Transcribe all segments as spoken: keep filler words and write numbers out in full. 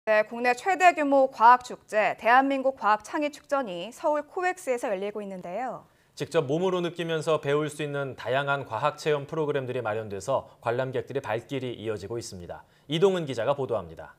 네, 국내 최대 규모 과학축제 대한민국 과학창의축전이 서울 코엑스에서 열리고 있는데요. 직접 몸으로 느끼면서 배울 수 있는 다양한 과학체험 프로그램들이 마련돼서 관람객들의 발길이 이어지고 있습니다. 이동은 기자가 보도합니다.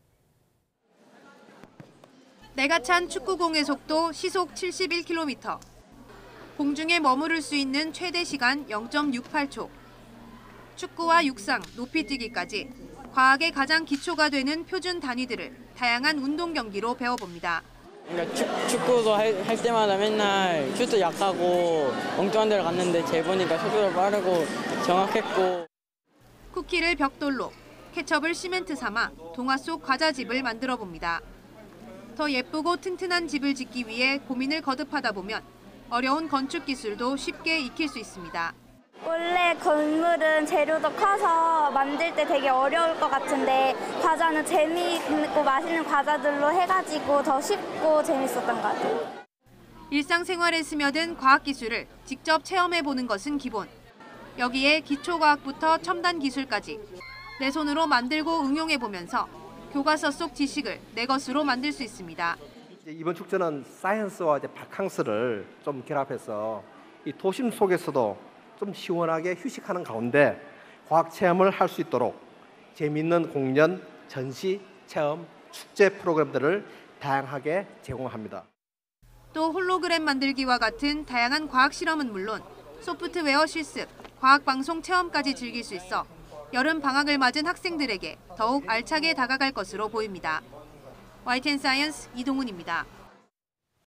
내가 찬 축구공의 속도 시속 칠십일 킬로미터. 공중에 머무를 수 있는 최대 시간 영 점 육팔 초. 축구와 육상, 높이뛰기까지 과학의 가장 기초가 되는 표준 단위들을 다양한 운동 경기로 배워봅니다. 그러니까 축, 축구도 할, 할 때마다 맨날 슛도 약하고 엉뚱한 데를 갔는데 제 보니까 속도도 빠르고 정확했고. 쿠키를 벽돌로, 케첩을 시멘트 삼아 동화 속 과자집을 만들어 봅니다. 더 예쁘고 튼튼한 집을 짓기 위해 고민을 거듭하다 보면 어려운 건축 기술도 쉽게 익힐 수 있습니다. 원래 건물은 재료도 커서 만들 때 되게 어려울 것 같은데 과자는 재미있고 맛있는 과자들로 해가지고 더 쉽고 재밌었던 것 같아요. 일상생활에 스며든 과학기술을 직접 체험해보는 것은 기본. 여기에 기초과학부터 첨단 기술까지 내 손으로 만들고 응용해보면서 교과서 속 지식을 내 것으로 만들 수 있습니다. 이번 축제는 사이언스와 이제 바캉스를 좀 결합해서 이 도심 속에서도 좀 시원하게 휴식하는 가운데 과학 체험을 할 수 있도록 재미있는 공연, 전시, 체험, 축제 프로그램들을 다양하게 제공합니다. 또 홀로그램 만들기와 같은 다양한 과학 실험은 물론 소프트웨어 실습, 과학 방송 체험까지 즐길 수 있어 여름 방학을 맞은 학생들에게 더욱 알차게 다가갈 것으로 보입니다. 와이티엔 사이언스 이동훈입니다.